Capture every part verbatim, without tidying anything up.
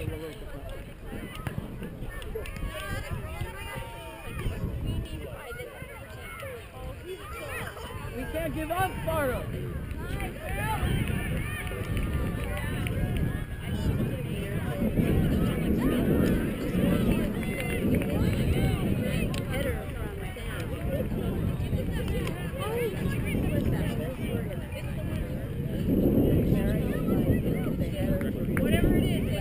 We can't give up, Sparta! Whatever it is,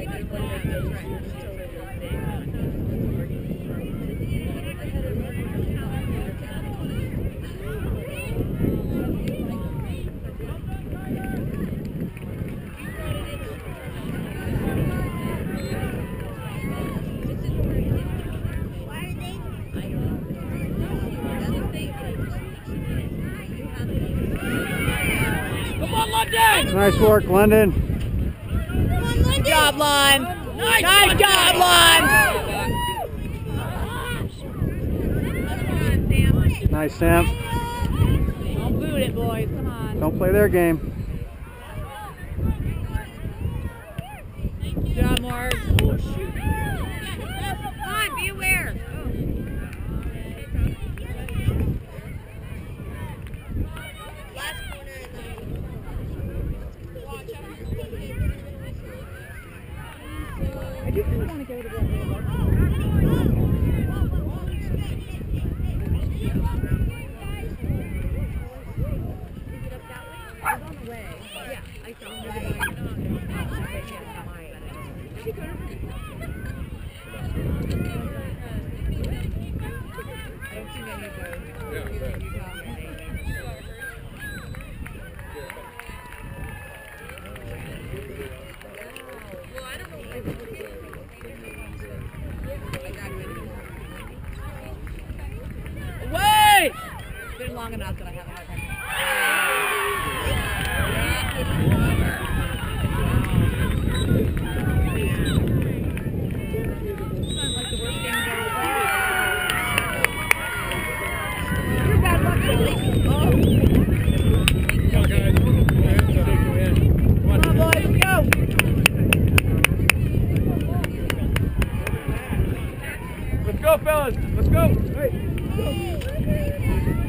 Come on, London! Nice work, London. Good job, Lon. Nice, Nice job, Lon. Nice, Sam. Don't boot it, boys. Come on. Don't play their game. Good job, Mark. Oh, shoot. Come on, be aware. I do kind of want to go to the Wait! It's been long enough that I haven't had time. Let's go, fellas. Let's go. Hey, go.